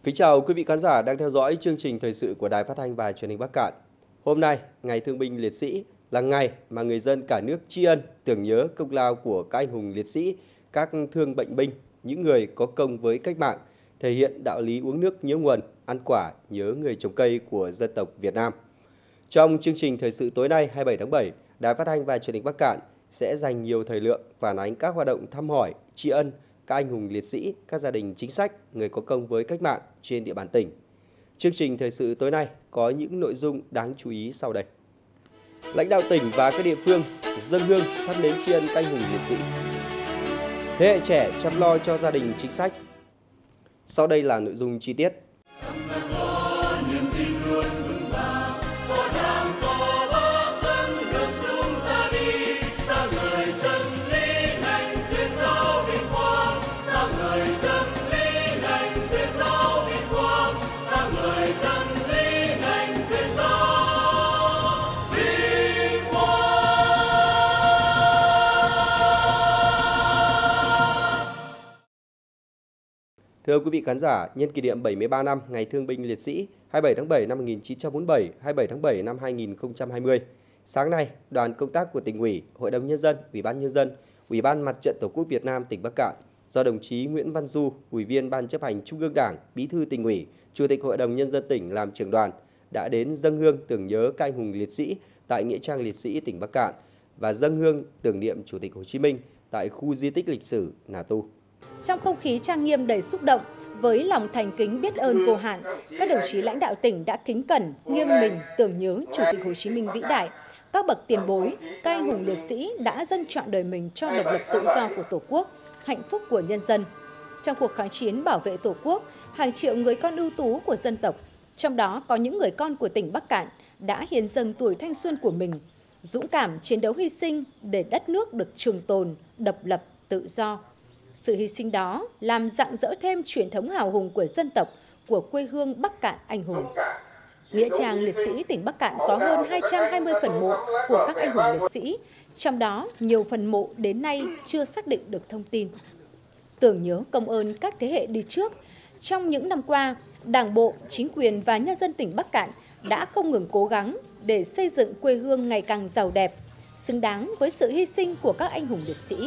Kính chào quý vị khán giả đang theo dõi chương trình thời sự của Đài Phát thanh và Truyền hình Bắc Kạn. Hôm nay, Ngày Thương binh Liệt sĩ là ngày mà người dân cả nước tri ân tưởng nhớ công lao của các anh hùng liệt sĩ, các thương bệnh binh, những người có công với cách mạng, thể hiện đạo lý uống nước nhớ nguồn, ăn quả nhớ người trồng cây của dân tộc Việt Nam. Trong chương trình thời sự tối nay 27 tháng 7, Đài Phát thanh và Truyền hình Bắc Kạn sẽ dành nhiều thời lượng phản ánh các hoạt động thăm hỏi, tri ân các anh hùng liệt sĩ, các gia đình chính sách, người có công với cách mạng trên địa bàn tỉnh. Chương trình thời sự tối nay có những nội dung đáng chú ý sau đây. Lãnh đạo tỉnh và các địa phương dâng hương thắp nến tri ân các anh hùng liệt sĩ. Thế hệ trẻ chăm lo cho gia đình chính sách. Sau đây là nội dung chi tiết. Thưa quý vị khán giả, nhân kỷ niệm 73 năm Ngày Thương binh Liệt sĩ 27 tháng 7 năm 1947, 27 tháng 7 năm 2020, sáng nay, đoàn công tác của Tỉnh ủy, Hội đồng Nhân dân, Ủy ban Nhân dân, Ủy ban Mặt trận Tổ quốc Việt Nam tỉnh Bắc Kạn do đồng chí Nguyễn Văn Du, Ủy viên Ban chấp hành Trung ương Đảng, Bí thư Tỉnh ủy, Chủ tịch Hội đồng Nhân dân tỉnh làm trưởng đoàn đã đến dâng hương tưởng nhớ các anh hùng liệt sĩ tại Nghĩa trang Liệt sĩ tỉnh Bắc Kạn và dâng hương tưởng niệm Chủ tịch Hồ Chí Minh tại khu di tích lịch sử Nà Tu. Trong không khí trang nghiêm đầy xúc động, với lòng thành kính biết ơn vô hạn, các đồng chí lãnh đạo tỉnh đã kính cẩn, nghiêng mình tưởng nhớ Chủ tịch Hồ Chí Minh vĩ đại, các bậc tiền bối, các anh hùng liệt sĩ đã dâng trọn đời mình cho độc lập tự do của Tổ quốc, hạnh phúc của nhân dân. Trong cuộc kháng chiến bảo vệ Tổ quốc, hàng triệu người con ưu tú của dân tộc, trong đó có những người con của tỉnh Bắc Kạn đã hiến dâng tuổi thanh xuân của mình, dũng cảm chiến đấu hy sinh để đất nước được trường tồn, độc lập, tự do. Sự hy sinh đó làm rạng rỡ thêm truyền thống hào hùng của dân tộc, của quê hương Bắc Kạn anh hùng. Nghĩa trang Liệt sĩ tỉnh Bắc Kạn có hơn 220 phần mộ của các anh hùng liệt sĩ, trong đó nhiều phần mộ đến nay chưa xác định được thông tin. Tưởng nhớ công ơn các thế hệ đi trước, trong những năm qua, Đảng bộ, chính quyền và nhân dân tỉnh Bắc Kạn đã không ngừng cố gắng để xây dựng quê hương ngày càng giàu đẹp, xứng đáng với sự hy sinh của các anh hùng liệt sĩ.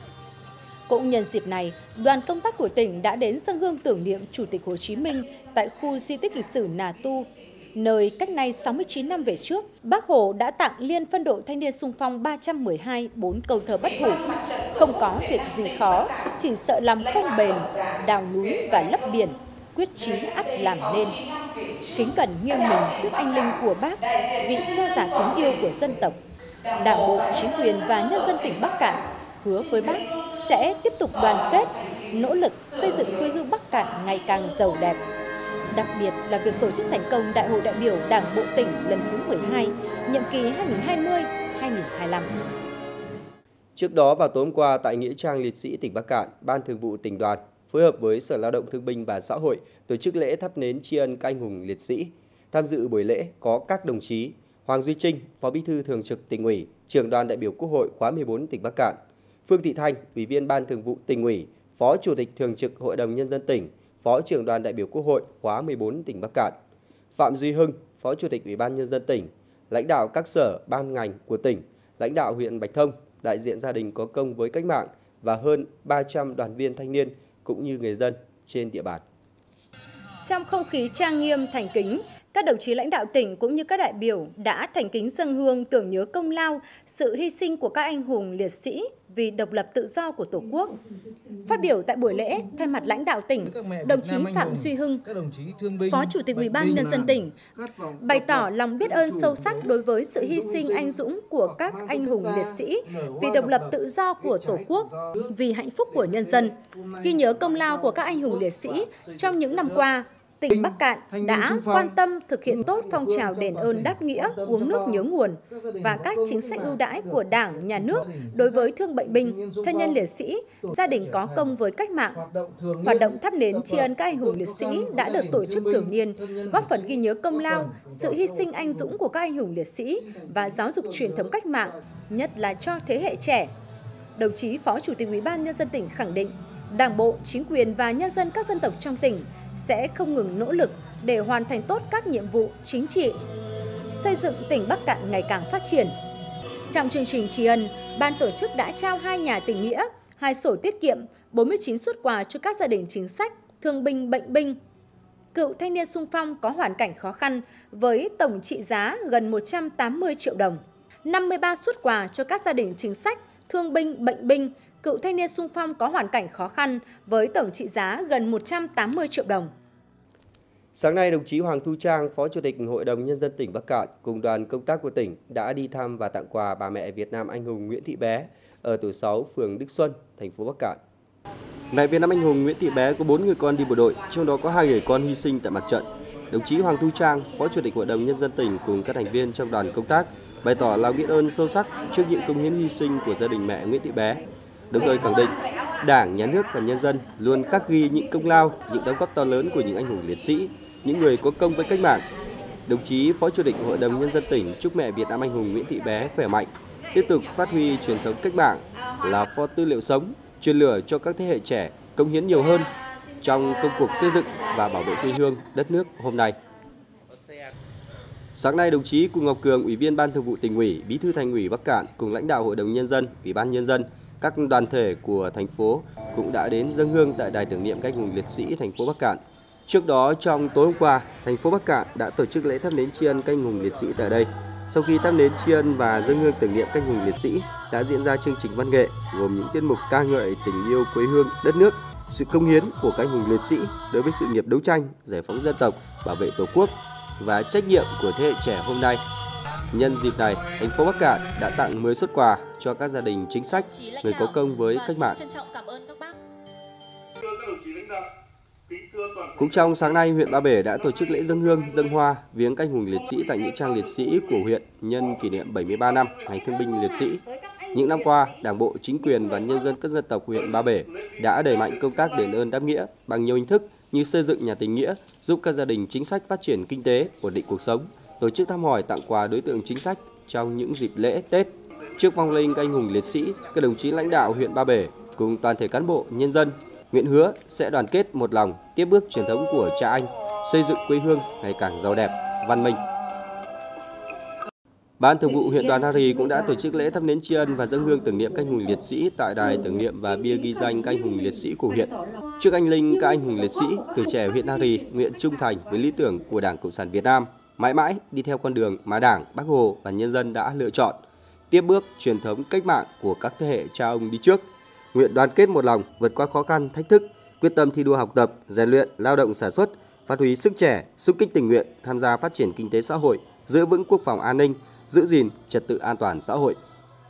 Cũng nhân dịp này, đoàn công tác của tỉnh đã đến dâng hương tưởng niệm Chủ tịch Hồ Chí Minh tại khu di tích lịch sử Nà Tu, nơi cách nay 69 năm về trước, Bác Hồ đã tặng Liên Phân đội Thanh niên xung phong 312 4 câu thơ bất hủ. Không có việc gì khó, chỉ sợ làm không bền, đào núi và lấp biển, quyết chí ắt làm nên. Kính cẩn nghiêng mình trước anh linh của Bác, vị cha già kính yêu của dân tộc. Đảng bộ, chính quyền và nhân dân tỉnh Bắc Kạn hứa với Bác sẽ tiếp tục đoàn kết, nỗ lực xây dựng quê hương Bắc Kạn ngày càng giàu đẹp. Đặc biệt là việc tổ chức thành công Đại hội đại biểu Đảng bộ tỉnh lần thứ 12, nhiệm kỳ 2020-2025. Trước đó vào tối hôm qua tại Nghĩa trang Liệt sĩ tỉnh Bắc Kạn, Ban Thường vụ Tỉnh đoàn phối hợp với Sở Lao động Thương binh và Xã hội tổ chức lễ thắp nến tri ân các anh hùng liệt sĩ. Tham dự buổi lễ có các đồng chí Hoàng Duy Trinh, Phó Bí thư Thường trực Tỉnh ủy, Trưởng đoàn đại biểu Quốc hội khóa 14 tỉnh Bắc Kạn, Phương Thị Thanh, Ủy viên Ban Thường vụ Tỉnh ủy, Phó Chủ tịch Thường trực Hội đồng Nhân dân tỉnh, Phó Trưởng đoàn đại biểu Quốc hội khóa 14 tỉnh Bắc Kạn, Phạm Duy Hưng, Phó Chủ tịch Ủy ban Nhân dân tỉnh, lãnh đạo các sở, ban ngành của tỉnh, lãnh đạo huyện Bạch Thông, đại diện gia đình có công với cách mạng và hơn 300 đoàn viên thanh niên cũng như người dân trên địa bàn. Trong không khí trang nghiêm thành kính, các đồng chí lãnh đạo tỉnh cũng như các đại biểu đã thành kính dâng hương tưởng nhớ công lao, sự hy sinh của các anh hùng liệt sĩ vì độc lập tự do của Tổ quốc. Phát biểu tại buổi lễ, thay mặt lãnh đạo tỉnh, đồng chí Phạm Duy Hưng, Phó Chủ tịch Ủy ban Nhân dân tỉnh, bày tỏ lòng biết ơn sâu sắc đối với sự hy sinh anh dũng của các anh hùng liệt sĩ vì độc lập tự do của Tổ quốc, vì hạnh phúc của nhân dân. Ghi nhớ công lao của các anh hùng liệt sĩ trong những năm qua, tỉnh Bắc Kạn đã quan tâm thực hiện tốt phong trào đền ơn đáp nghĩa, uống nước nhớ nguồn và các chính sách ưu đãi của Đảng, Nhà nước đối với thương bệnh binh, thân nhân liệt sĩ, gia đình có công với cách mạng. Hoạt động thắp nến tri ân các anh hùng liệt sĩ đã được tổ chức thường niên, góp phần ghi nhớ công lao, sự hy sinh anh dũng của các anh hùng liệt sĩ và giáo dục truyền thống cách mạng, nhất là cho thế hệ trẻ. Đồng chí Phó Chủ tịch Ủy ban Nhân dân tỉnh khẳng định, Đảng bộ, chính quyền và nhân dân các dân tộc trong tỉnh sẽ không ngừng nỗ lực để hoàn thành tốt các nhiệm vụ chính trị, xây dựng tỉnh Bắc Kạn ngày càng phát triển. Trong chương trình tri ân, ban tổ chức đã trao 2 nhà tình nghĩa, 2 sổ tiết kiệm, 49 suất quà cho các gia đình chính sách, thương binh, bệnh binh, cựu thanh niên xung phong có hoàn cảnh khó khăn với tổng trị giá gần 180 triệu đồng, 53 suất quà cho các gia đình chính sách, thương binh, bệnh binh, cựu thanh niên xung phong có hoàn cảnh khó khăn với tổng trị giá gần 180 triệu đồng. Sáng nay, đồng chí Hoàng Thu Trang, Phó Chủ tịch Hội đồng Nhân dân tỉnh Bắc Kạn cùng đoàn công tác của tỉnh đã đi thăm và tặng quà bà mẹ Việt Nam anh hùng Nguyễn Thị Bé ở tổ 6, phường Đức Xuân, thành phố Bắc Kạn. Mẹ Việt Nam anh hùng Nguyễn Thị Bé có 4 người con đi bộ đội, trong đó có 2 người con hy sinh tại mặt trận. Đồng chí Hoàng Thu Trang, Phó Chủ tịch Hội đồng Nhân dân tỉnh cùng các thành viên trong đoàn công tác bày tỏ lòng biết ơn sâu sắc trước những công hiến hy sinh của gia đình mẹ Nguyễn Thị Bé, đồng thời khẳng định Đảng, Nhà nước và nhân dân luôn khắc ghi những công lao, những đóng góp to lớn của những anh hùng liệt sĩ, những người có công với cách mạng. Đồng chí Phó Chủ tịch Hội đồng Nhân dân tỉnh chúc mẹ Việt Nam anh hùng Nguyễn Thị Bé khỏe mạnh, tiếp tục phát huy truyền thống cách mạng là pho tư liệu sống, truyền lửa cho các thế hệ trẻ cống hiến nhiều hơn trong công cuộc xây dựng và bảo vệ quê hương, đất nước hôm nay. Sáng nay, đồng chí Cù Ngọc Cường, Ủy viên Ban Thường vụ Tỉnh ủy, Bí thư Thành ủy Bắc Kạn cùng lãnh đạo Hội đồng Nhân dân, Ủy ban Nhân dân, các đoàn thể của thành phố cũng đã đến dâng hương tại Đài tưởng niệm các anh hùng liệt sĩ thành phố Bắc Kạn. Trước đó, trong tối hôm qua, thành phố Bắc Kạn đã tổ chức lễ thắp nến tri ân các anh hùng liệt sĩ tại đây. Sau khi thắp nến tri ân và dâng hương tưởng niệm các anh hùng liệt sĩ, đã diễn ra chương trình văn nghệ gồm những tiết mục ca ngợi tình yêu quê hương, đất nước, sự cống hiến của các anh hùng liệt sĩ đối với sự nghiệp đấu tranh, giải phóng dân tộc, bảo vệ Tổ quốc và trách nhiệm của thế hệ trẻ hôm nay. Nhân dịp này, thành phố Bắc Kạn đã tặng 10 suất quà cho các gia đình chính sách, người có công với cách mạng. Cũng trong sáng nay, huyện Ba Bể đã tổ chức lễ dâng hương, dâng hoa viếng các anh hùng liệt sĩ tại nghĩa trang liệt sĩ của huyện nhân kỷ niệm 73 năm Ngày Thương binh Liệt sĩ. Những năm qua, Đảng bộ, chính quyền và nhân dân các dân tộc huyện Ba Bể đã đẩy mạnh công tác đền ơn đáp nghĩa bằng nhiều hình thức như xây dựng nhà tình nghĩa, giúp các gia đình chính sách phát triển kinh tế, ổn định cuộc sống, tổ chức thăm hỏi tặng quà đối tượng chính sách trong những dịp lễ Tết. Trước vong linh các anh hùng liệt sĩ, các đồng chí lãnh đạo huyện Ba Bể cùng toàn thể cán bộ, nhân dân nguyện hứa sẽ đoàn kết một lòng, tiếp bước truyền thống của cha anh, xây dựng quê hương ngày càng giàu đẹp, văn minh. Ban Thường vụ huyện Đoàn A Rì cũng đã tổ chức lễ thắp nến tri ân và dâng hương tưởng niệm các anh hùng liệt sĩ tại đài tưởng niệm và bia ghi danh các anh hùng liệt sĩ của huyện. Trước anh linh các anh hùng liệt sĩ, tuổi trẻ huyện A Rì nguyện trung thành với lý tưởng của Đảng Cộng sản Việt Nam, mãi mãi đi theo con đường mà Đảng, Bác Hồ và nhân dân đã lựa chọn, tiếp bước truyền thống cách mạng của các thế hệ cha ông đi trước. Nguyện đoàn kết một lòng, vượt qua khó khăn, thách thức, quyết tâm thi đua học tập, rèn luyện, lao động sản xuất, phát huy sức trẻ, xung kích tình nguyện, tham gia phát triển kinh tế xã hội, giữ vững quốc phòng an ninh, giữ gìn trật tự an toàn xã hội.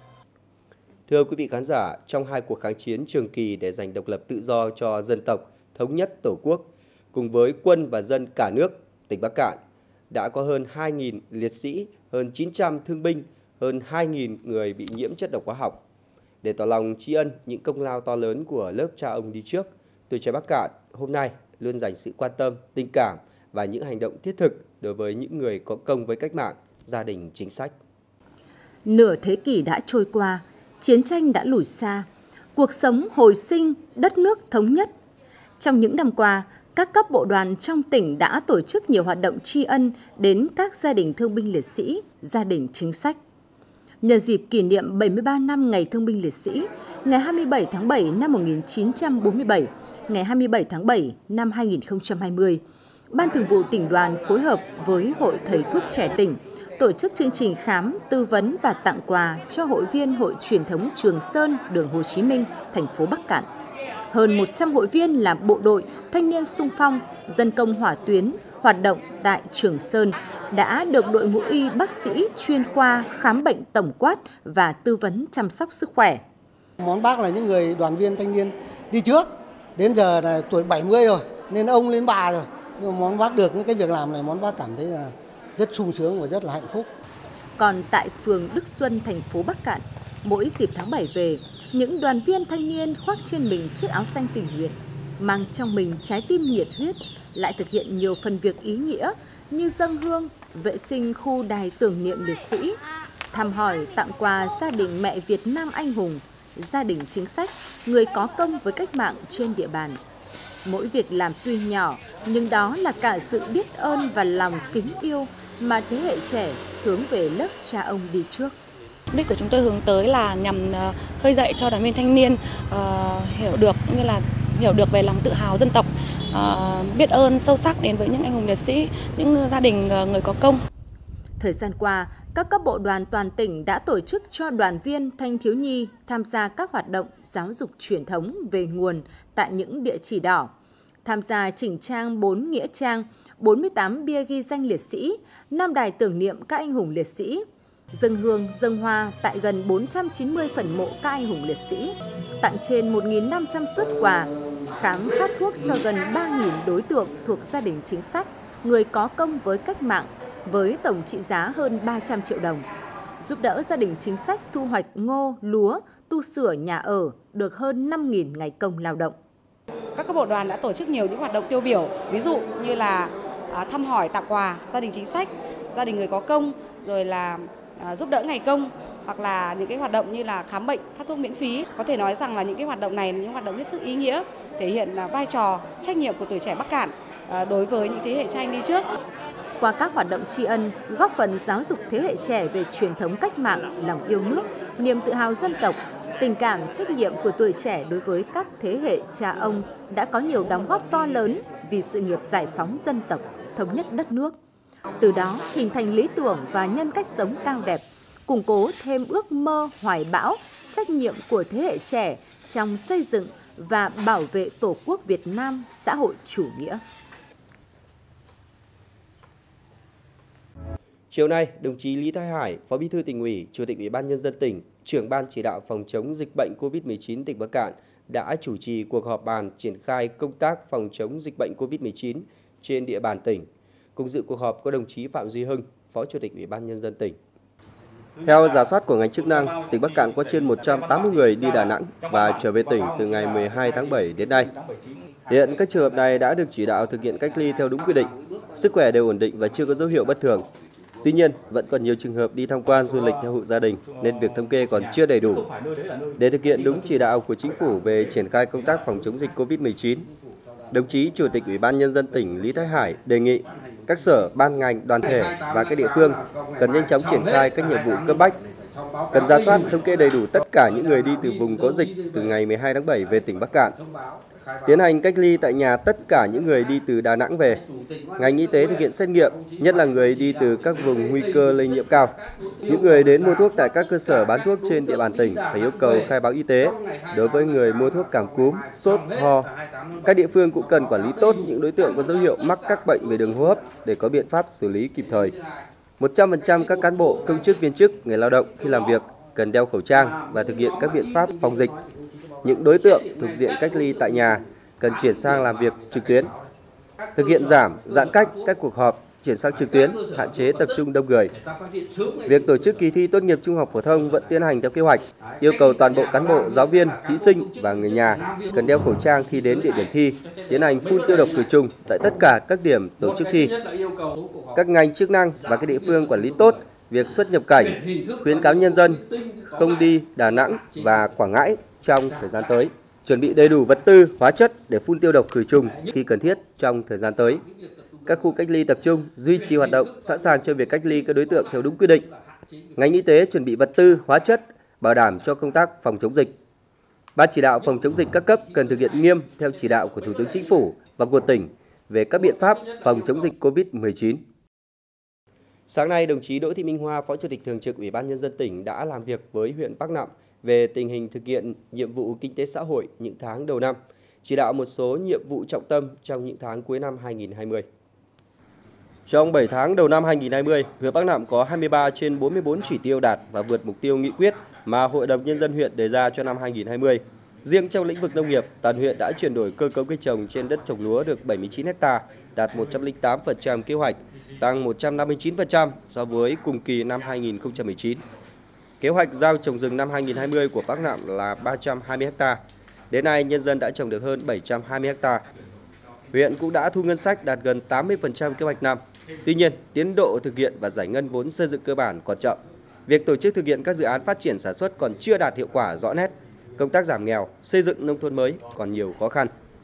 Thưa quý vị khán giả, trong 2 cuộc kháng chiến trường kỳ để giành độc lập tự do cho dân tộc, thống nhất Tổ quốc, cùng với quân và dân cả nước, tỉnh Bắc Kạn đã có hơn 2.000 liệt sĩ, hơn 900 thương binh, hơn 2.000 người bị nhiễm chất độc hóa học. Để tỏ lòng tri ân những công lao to lớn của lớp cha ông đi trước, Tuổi Trẻ Bắc Kạn hôm nay luôn dành sự quan tâm, tình cảm và những hành động thiết thực đối với những người có công với cách mạng, gia đình chính sách. Nửa thế kỷ đã trôi qua, chiến tranh đã lùi xa, cuộc sống hồi sinh, đất nước thống nhất. Trong những năm qua, các cấp bộ đoàn trong tỉnh đã tổ chức nhiều hoạt động tri ân đến các gia đình thương binh liệt sĩ, gia đình chính sách. Nhân dịp kỷ niệm 73 năm Ngày Thương binh Liệt sĩ, ngày 27 tháng 7 năm 1947, ngày 27 tháng 7 năm 2020, Ban Thường vụ Tỉnh đoàn phối hợp với Hội Thầy thuốc trẻ tỉnh tổ chức chương trình khám, tư vấn và tặng quà cho hội viên Hội truyền thống Trường Sơn, đường Hồ Chí Minh, thành phố Bắc Kạn. Hơn 100 hội viên là bộ đội, thanh niên xung phong, dân công hỏa tuyến hoạt động tại Trường Sơn đã được đội ngũ y bác sĩ chuyên khoa khám bệnh tổng quát và tư vấn chăm sóc sức khỏe. Món bác là những người đoàn viên thanh niên đi trước, đến giờ là tuổi 70 rồi, nên ông lên bà rồi. Nhưng mà món bác được những cái việc làm này, món bác cảm thấy là rất sung sướng và rất là hạnh phúc. Còn tại phường Đức Xuân, thành phố Bắc Kạn, mỗi dịp tháng 7 về, những đoàn viên thanh niên khoác trên mình chiếc áo xanh tình nguyện, mang trong mình trái tim nhiệt huyết, lại thực hiện nhiều phần việc ý nghĩa như dâng hương, vệ sinh khu đài tưởng niệm liệt sĩ, thăm hỏi tặng quà gia đình mẹ Việt Nam anh hùng, gia đình chính sách, người có công với cách mạng trên địa bàn. Mỗi việc làm tuy nhỏ, nhưng đó là cả sự biết ơn và lòng kính yêu mà thế hệ trẻ hướng về lớp cha ông đi trước. Mục đích của chúng tôi hướng tới là nhằm khơi dậy cho đoàn viên thanh niên hiểu được về lòng tự hào dân tộc, biết ơn sâu sắc đến với những anh hùng liệt sĩ, những gia đình người có công. Thời gian qua, các cấp bộ đoàn toàn tỉnh đã tổ chức cho đoàn viên thanh thiếu nhi tham gia các hoạt động giáo dục truyền thống về nguồn tại những địa chỉ đỏ, tham gia chỉnh trang 4 nghĩa trang, 48 bia ghi danh liệt sĩ, 5 đài tưởng niệm các anh hùng liệt sĩ, dâng hương, dâng hoa tại gần 490 phần mộ các anh hùng liệt sĩ, tặng trên 1.500 suất quà, khám phát thuốc cho gần 3.000 đối tượng thuộc gia đình chính sách, người có công với cách mạng, với tổng trị giá hơn 300 triệu đồng, giúp đỡ gia đình chính sách thu hoạch ngô, lúa, tu sửa nhà ở được hơn 5.000 ngày công lao động. Các cấp bộ đoàn đã tổ chức nhiều những hoạt động tiêu biểu, ví dụ như là thăm hỏi tặng quà gia đình chính sách, gia đình người có công, rồi là giúp đỡ ngày công, hoặc là những cái hoạt động như là khám bệnh, phát thuốc miễn phí. Có thể nói rằng là những cái hoạt động này là những hoạt động hết sức ý nghĩa, thể hiện vai trò, trách nhiệm của tuổi trẻ Bắc Kạn đối với những thế hệ cha anh đi trước. Qua các hoạt động tri ân, góp phần giáo dục thế hệ trẻ về truyền thống cách mạng, lòng yêu nước, niềm tự hào dân tộc, tình cảm trách nhiệm của tuổi trẻ đối với các thế hệ cha ông đã có nhiều đóng góp to lớn vì sự nghiệp giải phóng dân tộc, thống nhất đất nước. Từ đó hình thành lý tưởng và nhân cách sống cao đẹp, củng cố thêm ước mơ hoài bão, trách nhiệm của thế hệ trẻ trong xây dựng và bảo vệ Tổ quốc Việt Nam xã hội chủ nghĩa. Chiều nay, đồng chí Lý Thái Hải, Phó Bí thư Tỉnh ủy, Chủ tịch Ủy ban Nhân dân tỉnh, trưởng Ban chỉ đạo phòng chống dịch bệnh COVID-19 tỉnh Bắc Kạn đã chủ trì cuộc họp bàn triển khai công tác phòng chống dịch bệnh COVID-19 trên địa bàn tỉnh. Cùng dự cuộc họp có đồng chí Phạm Duy Hưng, Phó Chủ tịch Ủy ban Nhân dân tỉnh. Theo rà soát của ngành chức năng, tỉnh Bắc Kạn có trên 180 người đi Đà Nẵng và trở về tỉnh từ ngày 12 tháng 7 đến nay. Hiện các trường hợp này đã được chỉ đạo thực hiện cách ly theo đúng quy định, sức khỏe đều ổn định và chưa có dấu hiệu bất thường. Tuy nhiên, vẫn còn nhiều trường hợp đi tham quan du lịch theo hộ gia đình nên việc thống kê còn chưa đầy đủ. Để thực hiện đúng chỉ đạo của Chính phủ về triển khai công tác phòng chống dịch COVID-19, đồng chí Chủ tịch Ủy ban Nhân dân tỉnh Lý Thái Hải đề nghị các sở, ban ngành, đoàn thể và các địa phương cần nhanh chóng triển khai các nhiệm vụ cấp bách, cần rà soát thống kê đầy đủ tất cả những người đi từ vùng có dịch từ ngày 12 tháng 7 về tỉnh Bắc Kạn, tiến hành cách ly tại nhà tất cả những người đi từ Đà Nẵng về. Ngành y tế thực hiện xét nghiệm, nhất là người đi từ các vùng nguy cơ lây nhiễm cao. Những người đến mua thuốc tại các cơ sở bán thuốc trên địa bàn tỉnh phải yêu cầu khai báo y tế. Đối với người mua thuốc cảm cúm, sốt, ho, các địa phương cũng cần quản lý tốt những đối tượng có dấu hiệu mắc các bệnh về đường hô hấp để có biện pháp xử lý kịp thời. 100% các cán bộ, công chức, viên chức, người lao động khi làm việc cần đeo khẩu trang và thực hiện các biện pháp phòng dịch. Những đối tượng thuộc diện cách ly tại nhà cần chuyển sang làm việc trực tuyến. Thực hiện giảm, giãn cách các cuộc họp, chuyển sang trực tuyến, hạn chế tập trung đông người. Việc tổ chức kỳ thi tốt nghiệp trung học phổ thông vẫn tiến hành theo kế hoạch, yêu cầu toàn bộ cán bộ, giáo viên, thí sinh và người nhà cần đeo khẩu trang khi đến địa điểm thi, tiến hành phun tiêu độc khử trùng tại tất cả các điểm tổ chức thi. Các ngành chức năng và các địa phương quản lý tốt việc xuất nhập cảnh, khuyến cáo nhân dân không đi Đà Nẵng và Quảng Ngãi trong thời gian tới. Chuẩn bị đầy đủ vật tư, hóa chất để phun tiêu độc khử trùng khi cần thiết trong thời gian tới. Các khu cách ly tập trung duy trì hoạt động, sẵn sàng cho việc cách ly các đối tượng theo đúng quy định. Ngành y tế chuẩn bị vật tư, hóa chất, bảo đảm cho công tác phòng chống dịch. Ban chỉ đạo phòng chống dịch các cấp cần thực hiện nghiêm theo chỉ đạo của Thủ tướng Chính phủ và của tỉnh về các biện pháp phòng chống dịch COVID-19. Sáng nay, đồng chí Đỗ Thị Minh Hoa, Phó Chủ tịch Thường trực Ủy ban Nhân dân tỉnh đã làm việc với huyện Bắc Nạm về tình hình thực hiện nhiệm vụ kinh tế xã hội những tháng đầu năm, chỉ đạo một số nhiệm vụ trọng tâm trong những tháng cuối năm 2020. Trong 7 tháng đầu năm 2020, huyện Bắc Nạm có 23 trên 44 chỉ tiêu đạt và vượt mục tiêu nghị quyết mà Hội đồng Nhân dân huyện đề ra cho năm 2020. Riêng trong lĩnh vực nông nghiệp, toàn huyện đã chuyển đổi cơ cấu cây trồng trên đất trồng lúa được 79 ha, đạt 108% kế hoạch, tăng 159% so với cùng kỳ năm 2019. Kế hoạch giao trồng rừng năm 2020 của Bắc Nạm là 320 ha. Đến nay, nhân dân đã trồng được hơn 720 ha. Huyện cũng đã thu ngân sách đạt gần 80% kế hoạch năm. Tuy nhiên, tiến độ thực hiện và giải ngân vốn xây dựng cơ bản còn chậm. Việc tổ chức thực hiện các dự án phát triển sản xuất còn chưa đạt hiệu quả rõ nét. Công tác giảm nghèo, xây dựng nông thôn mới còn nhiều khó khăn.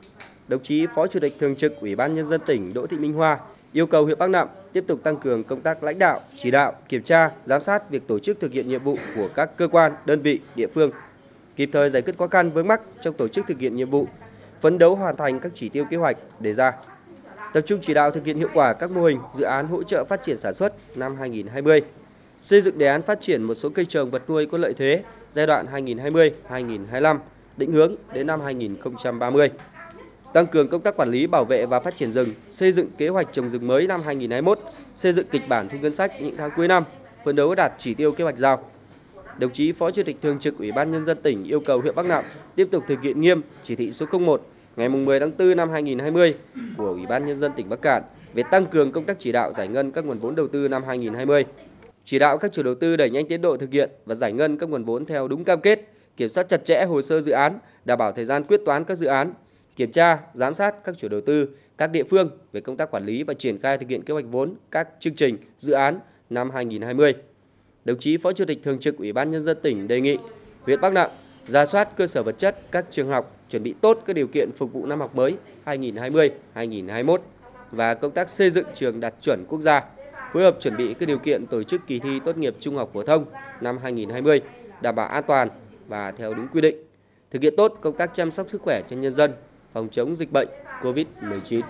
đồng chí Phó Chủ tịch Thường trực Ủy ban Nhân dân tỉnh Đỗ Thị Minh Hoa yêu cầu huyện Bắc Nạm tiếp tục tăng cường công tác lãnh đạo, chỉ đạo, kiểm tra, giám sát việc tổ chức thực hiện nhiệm vụ của các cơ quan, đơn vị, địa phương, kịp thời giải quyết khó khăn vướng mắc trong tổ chức thực hiện nhiệm vụ, phấn đấu hoàn thành các chỉ tiêu kế hoạch đề ra. Tập trung chỉ đạo thực hiện hiệu quả các mô hình, dự án hỗ trợ phát triển sản xuất năm 2020, xây dựng đề án phát triển một số cây trồng vật nuôi có lợi thế giai đoạn 2020-2025, định hướng đến năm 2030. Tăng cường công tác quản lý, bảo vệ và phát triển rừng, xây dựng kế hoạch trồng rừng mới năm 2021, xây dựng kịch bản thu ngân sách những tháng cuối năm, phấn đấu đạt chỉ tiêu kế hoạch giao. Đồng chí Phó Chủ tịch Thường trực Ủy ban Nhân dân tỉnh yêu cầu huyện Bắc Nạm tiếp tục thực hiện nghiêm chỉ thị số 01 ngày 10 tháng 4 năm 2020 của Ủy ban Nhân dân tỉnh Bắc Kạn về tăng cường công tác chỉ đạo giải ngân các nguồn vốn đầu tư năm 2020. Chỉ đạo các chủ đầu tư đẩy nhanh tiến độ thực hiện và giải ngân các nguồn vốn theo đúng cam kết, kiểm soát chặt chẽ hồ sơ dự án, đảm bảo thời gian quyết toán các dự án, kiểm tra, giám sát các chủ đầu tư, các địa phương về công tác quản lý và triển khai thực hiện kế hoạch vốn các chương trình, dự án năm 2020. Đồng chí Phó Chủ tịch Thường trực Ủy ban Nhân dân tỉnh đề nghị huyện Bắc Nạm rà soát cơ sở vật chất các trường học, chuẩn bị tốt các điều kiện phục vụ năm học mới 2020-2021 và công tác xây dựng trường đạt chuẩn quốc gia, phối hợp chuẩn bị các điều kiện tổ chức kỳ thi tốt nghiệp trung học phổ thông năm 2020 đảm bảo an toàn và theo đúng quy định, thực hiện tốt công tác chăm sóc sức khỏe cho nhân dân, phòng chống dịch bệnh COVID-19.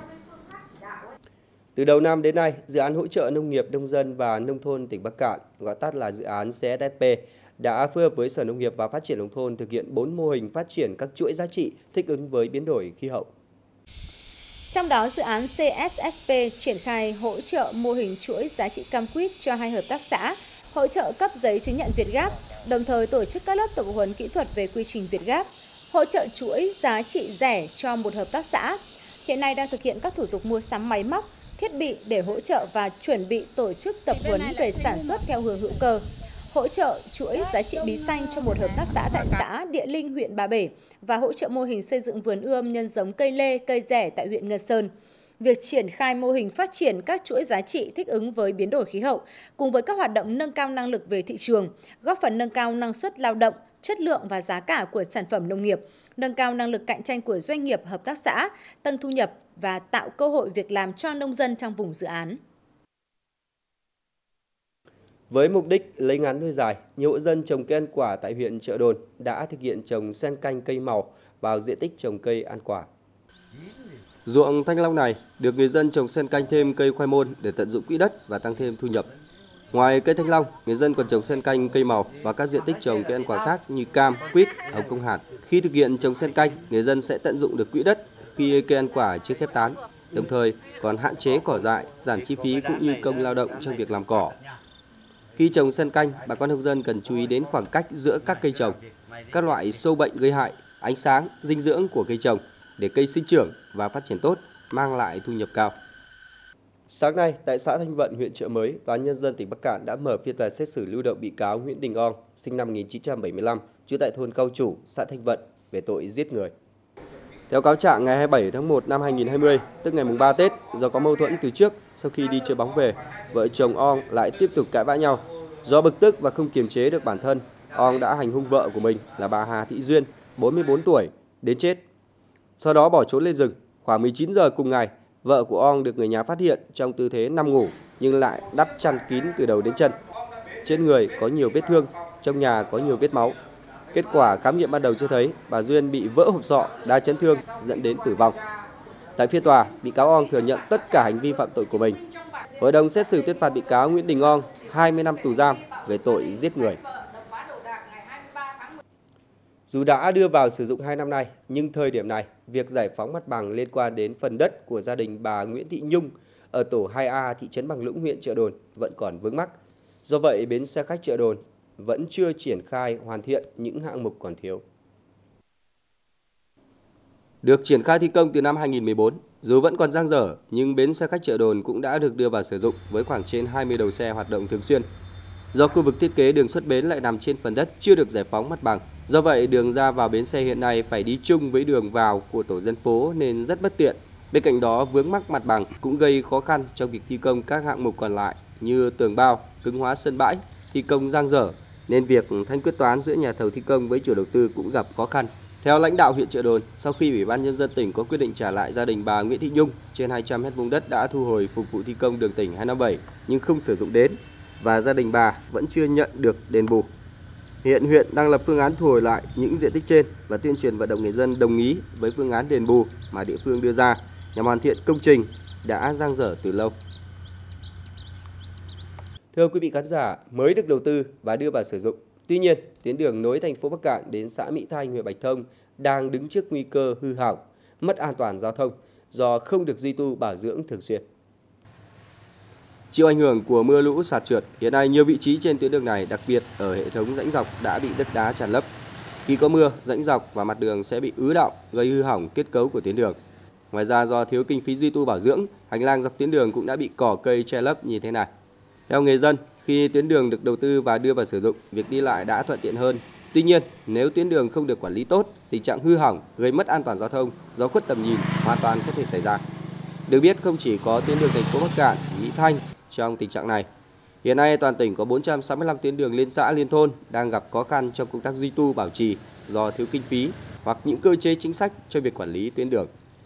Từ đầu năm đến nay, dự án hỗ trợ nông nghiệp, nông dân và nông thôn tỉnh Bắc Kạn, gọi tắt là dự án CSSP, đã phối hợp với Sở Nông nghiệp và Phát triển Nông thôn thực hiện 4 mô hình phát triển các chuỗi giá trị thích ứng với biến đổi khí hậu. Trong đó, dự án CSSP triển khai hỗ trợ mô hình chuỗi giá trị cam quýt cho 2 hợp tác xã, hỗ trợ cấp giấy chứng nhận VietGAP, đồng thời tổ chức các lớp tập huấn kỹ thuật về quy trình VietGAP, hỗ trợ chuỗi giá trị rẻ cho 1 hợp tác xã. Hiện nay đang thực hiện các thủ tục mua sắm máy móc, thiết bị để hỗ trợ và chuẩn bị tổ chức tập huấn về sản xuất theo hướng hữu cơ, hỗ trợ chuỗi giá trị bí xanh cho 1 hợp tác xã tại xã Địa Linh, huyện Ba Bể và hỗ trợ mô hình xây dựng vườn ươm nhân giống cây lê, cây rẻ tại huyện Ngân Sơn. Việc triển khai mô hình phát triển các chuỗi giá trị thích ứng với biến đổi khí hậu cùng với các hoạt động nâng cao năng lực về thị trường, góp phần nâng cao năng suất lao động, chất lượng và giá cả của sản phẩm nông nghiệp, nâng cao năng lực cạnh tranh của doanh nghiệp, hợp tác xã, tăng thu nhập và tạo cơ hội việc làm cho nông dân trong vùng dự án. Với mục đích lấy ngắn nuôi dài, nhiều hộ dân trồng cây ăn quả tại huyện Chợ Đồn đã thực hiện trồng xen canh cây màu vào diện tích trồng cây ăn quả. Ruộng thanh long này được người dân trồng xen canh thêm cây khoai môn để tận dụng quỹ đất và tăng thêm thu nhập. Ngoài cây thanh long, người dân còn trồng xen canh cây màu và các diện tích trồng cây ăn quả khác như cam, quýt, hồng công hạt. Khi thực hiện trồng xen canh, người dân sẽ tận dụng được quỹ đất khi cây ăn quả chưa khép tán, đồng thời còn hạn chế cỏ dại, giảm chi phí cũng như công lao động trong việc làm cỏ. Khi trồng xen canh, bà con nông dân cần chú ý đến khoảng cách giữa các cây trồng, các loại sâu bệnh gây hại, ánh sáng, dinh dưỡng của cây trồng để cây sinh trưởng và phát triển tốt, mang lại thu nhập cao. Sáng nay, tại xã Thanh Vận, huyện Chợ Mới, Tòa án Nhân dân tỉnh Bắc Kạn đã mở phiên tòa xét xử lưu động bị cáo Nguyễn Đình Ong, sinh năm 1975, trú tại thôn Cao Chủ, xã Thanh Vận, về tội giết người. Theo cáo trạng, ngày 27 tháng 1 năm 2020, tức ngày mùng 3 Tết, do có mâu thuẫn từ trước, sau khi đi chơi bóng về, vợ chồng Ong lại tiếp tục cãi vã nhau. Do bực tức và không kiềm chế được bản thân, Ong đã hành hung vợ của mình là bà Hà Thị Duyên, 44 tuổi, đến chết. Sau đó bỏ trốn lên rừng. Khoảng 19 giờ cùng ngày, vợ của Ong được người nhà phát hiện trong tư thế nằm ngủ nhưng lại đắp chăn kín từ đầu đến chân. Trên người có nhiều vết thương, trong nhà có nhiều vết máu. Kết quả khám nghiệm ban đầu cho thấy bà Duyên bị vỡ hộp sọ, đa chấn thương dẫn đến tử vong. Tại phiên tòa, bị cáo Ong thừa nhận tất cả hành vi phạm tội của mình. Hội đồng xét xử tuyên phạt bị cáo Nguyễn Đình Ong 20 năm tù giam về tội giết người. Dù đã đưa vào sử dụng 2 năm nay, nhưng thời điểm này, việc giải phóng mặt bằng liên quan đến phần đất của gia đình bà Nguyễn Thị Nhung ở tổ 2A thị trấn Bằng Lũng, huyện Chợ Đồn vẫn còn vướng mắc. Do vậy, bến xe khách Chợ Đồn vẫn chưa triển khai hoàn thiện những hạng mục còn thiếu. Được triển khai thi công từ năm 2014, dù vẫn còn dang dở, nhưng bến xe khách Chợ Đồn cũng đã được đưa vào sử dụng với khoảng trên 20 đầu xe hoạt động thường xuyên. Do khu vực thiết kế đường xuất bến lại nằm trên phần đất chưa được giải phóng mặt bằng, do vậy đường ra vào bến xe hiện nay phải đi chung với đường vào của tổ dân phố nên rất bất tiện. Bên cạnh đó, vướng mắc mặt bằng cũng gây khó khăn trong việc thi công các hạng mục còn lại như tường bao, cứng hóa sân bãi, thi công dang dở, nên việc thanh quyết toán giữa nhà thầu thi công với chủ đầu tư cũng gặp khó khăn. Theo lãnh đạo huyện Chợ Đồn, sau khi Ủy ban Nhân dân tỉnh có quyết định trả lại gia đình bà Nguyễn Thị Nhung trên 200 m2 đất đã thu hồi phục vụ thi công đường tỉnh 257 nhưng không sử dụng đến và gia đình bà vẫn chưa nhận được đền bù. Hiện huyện đang lập phương án thu hồi lại những diện tích trên và tuyên truyền vận động người dân đồng ý với phương án đền bù mà địa phương đưa ra nhằm hoàn thiện công trình đã dang dở từ lâu. Thưa quý vị khán giả, mới được đầu tư và đưa vào sử dụng. Tuy nhiên, tuyến đường nối thành phố Bắc Kạn đến xã Mỹ Thanh, huyện Bạch Thông đang đứng trước nguy cơ hư hỏng, mất an toàn giao thông do không được duy tu bảo dưỡng thường xuyên. Chịu ảnh hưởng của mưa lũ sạt trượt, hiện nay nhiều vị trí trên tuyến đường này, đặc biệt ở hệ thống rãnh dọc đã bị đất đá tràn lấp. Khi có mưa, rãnh dọc và mặt đường sẽ bị ứ đọng, gây hư hỏng kết cấu của tuyến đường. Ngoài ra, do thiếu kinh phí duy tu bảo dưỡng, hành lang dọc tuyến đường cũng đã bị cỏ cây che lấp như thế này. Theo người dân, khi tuyến đường được đầu tư và đưa vào sử dụng, việc đi lại đã thuận tiện hơn. Tuy nhiên, nếu tuyến đường không được quản lý tốt, tình trạng hư hỏng, gây mất an toàn giao thông, gió khuất tầm nhìn hoàn toàn có thể xảy ra. Được biết, không chỉ có tuyến đường thành phố Bắc Kạn, Mỹ Thanh trong tình trạng này. Hiện nay, toàn tỉnh có 465 tuyến đường liên xã liên thôn đang gặp khó khăn trong công tác duy tu bảo trì do thiếu kinh phí hoặc những cơ chế chính sách cho việc quản lý tuyến đường.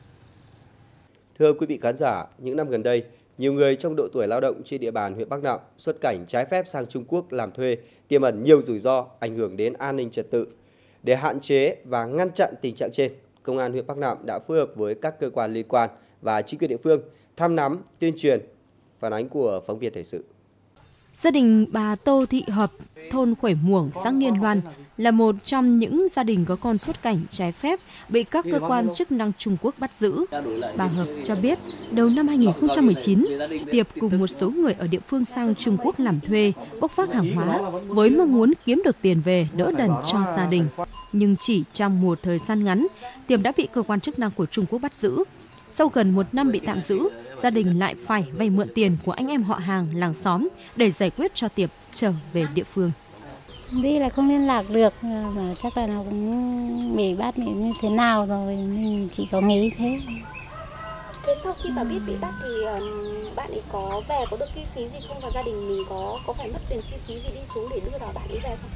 Thưa quý vị khán giả, những năm gần đây, nhiều người trong độ tuổi lao động trên địa bàn huyện Bắc Nạm xuất cảnh trái phép sang Trung Quốc làm thuê, tiềm ẩn nhiều rủi ro, ảnh hưởng đến an ninh trật tự. Để hạn chế và ngăn chặn tình trạng trên, Công an huyện Bắc Nạm đã phối hợp với các cơ quan liên quan và chính quyền địa phương thăm nắm, tuyên truyền. Phản ánh của phóng viên thời sự. Gia đình bà Tô Thị Hợp, thôn Khuẩy Muổng, xã Nghiên Loan là một trong những gia đình có con xuất cảnh trái phép bị các cơ quan chức năng Trung Quốc bắt giữ. Bà Hợp cho biết, đầu năm 2019, Tiệp cùng một số người ở địa phương sang Trung Quốc làm thuê, bốc vác hàng hóa với mong muốn kiếm được tiền về đỡ đần cho gia đình. Nhưng chỉ trong một thời gian ngắn, Tiệp đã bị cơ quan chức năng của Trung Quốc bắt giữ. Sau gần một năm bị tạm giữ, gia đình lại phải vay mượn tiền của anh em họ hàng, làng xóm để giải quyết cho Tiệp trở về địa phương. Đi là không liên lạc được, mà chắc là nó cũng bị bắt như thế nào rồi, mình chỉ có nghĩ thế. Thế sau khi bà biết bị bắt thì bạn ấy có về, có được kinh phí gì không, và gia đình mình có phải mất tiền chi phí gì đi xuống để đưa đò bạn ấy về không?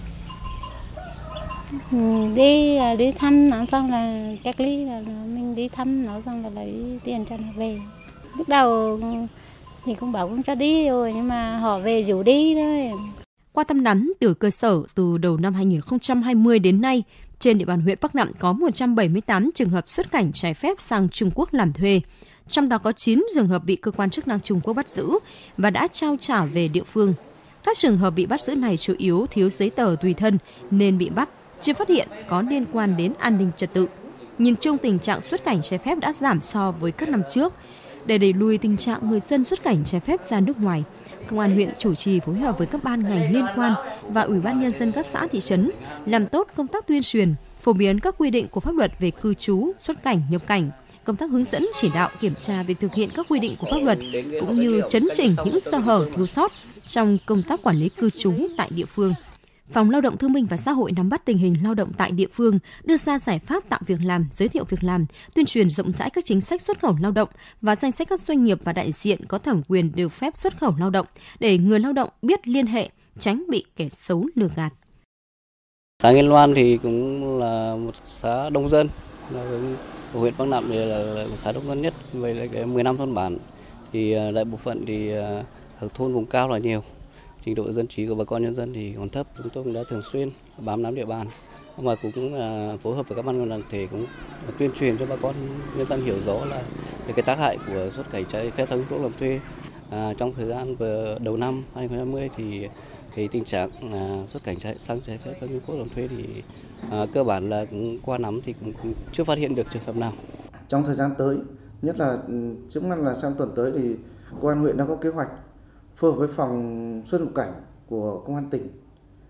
Đi thăm nó xong là cách ly, là mình đi thăm nó xong là lấy tiền cho nó về. Lúc đầu thì cũng bảo cũng cho đi rồi, nhưng mà họ về rủ đi thôi. Qua thăm nắm từ cơ sở từ đầu năm 2020 đến nay, trên địa bàn huyện Bắc Nạm có 178 trường hợp xuất cảnh trái phép sang Trung Quốc làm thuê. Trong đó có 9 trường hợp bị cơ quan chức năng Trung Quốc bắt giữ và đã trao trả về địa phương. Các trường hợp bị bắt giữ này chủ yếu thiếu giấy tờ tùy thân nên bị bắt, chưa phát hiện có liên quan đến an ninh trật tự. Nhìn chung tình trạng xuất cảnh trái phép đã giảm so với các năm trước. Để đẩy lùi tình trạng người dân xuất cảnh trái phép ra nước ngoài, Công an huyện chủ trì phối hợp với các ban ngành liên quan và Ủy ban Nhân dân các xã thị trấn làm tốt công tác tuyên truyền, phổ biến các quy định của pháp luật về cư trú, xuất cảnh, nhập cảnh, công tác hướng dẫn chỉ đạo kiểm tra việc thực hiện các quy định của pháp luật cũng như chấn chỉnh những sơ hở thiếu sót trong công tác quản lý cư trú tại địa phương. Phòng Lao động Thương binh và Xã hội nắm bắt tình hình lao động tại địa phương, đưa ra giải pháp tạo việc làm, giới thiệu việc làm, tuyên truyền rộng rãi các chính sách xuất khẩu lao động và danh sách các doanh nghiệp và đại diện có thẩm quyền được phép xuất khẩu lao động để người lao động biết liên hệ, tránh bị kẻ xấu lừa gạt. Xã Nghiên Loan thì cũng là một xã đông dân, của huyện Bắc Nạm thì là một xã đông dân nhất, với lại cái 15 thôn bản thì đại bộ phận thì ở thôn vùng cao là nhiều. Trình độ dân trí của bà con nhân dân thì còn thấp, chúng tôi cũng đã thường xuyên bám nắm địa bàn mà cũng phối hợp với các ban ngành đoàn thể cũng tuyên truyền cho bà con nhân dân hiểu rõ là về cái tác hại của xuất cảnh trái phép sang Trung Quốc làm thuê. Trong thời gian vừa đầu năm 2020 thì cái tình trạng xuất cảnh sang trái phép sang Trung Quốc làm thuê thì cơ bản là cũng qua nắm thì cũng chưa phát hiện được trường hợp nào. Trong thời gian tới, nhất là trước mắt là sang tuần tới thì công an huyện đã có kế hoạch phối hợp với phòng xuất nhập cảnh của công an tỉnh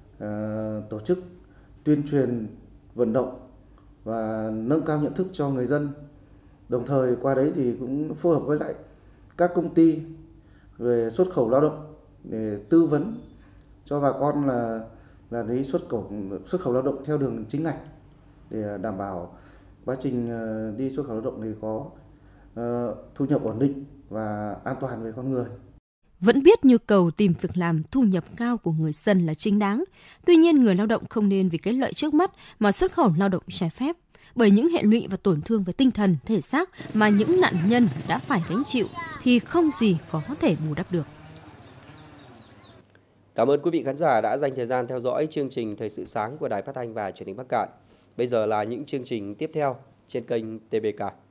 tổ chức tuyên truyền, vận động và nâng cao nhận thức cho người dân. Đồng thời qua đấy thì cũng phối hợp với lại các công ty về xuất khẩu lao động để tư vấn cho bà con là đi xuất khẩu lao động theo đường chính ngạch để đảm bảo quá trình đi xuất khẩu lao động thì có thu nhập ổn định và an toàn về con người. Vẫn biết nhu cầu tìm việc làm, thu nhập cao của người dân là chính đáng. Tuy nhiên, người lao động không nên vì cái lợi trước mắt mà xuất khẩu lao động trái phép. Bởi những hệ lụy và tổn thương về tinh thần, thể xác mà những nạn nhân đã phải gánh chịu thì không gì có thể bù đắp được. Cảm ơn quý vị khán giả đã dành thời gian theo dõi chương trình Thời sự sáng của Đài Phát thanh và Truyền hình Bắc Kạn. Bây giờ là những chương trình tiếp theo trên kênh TBK.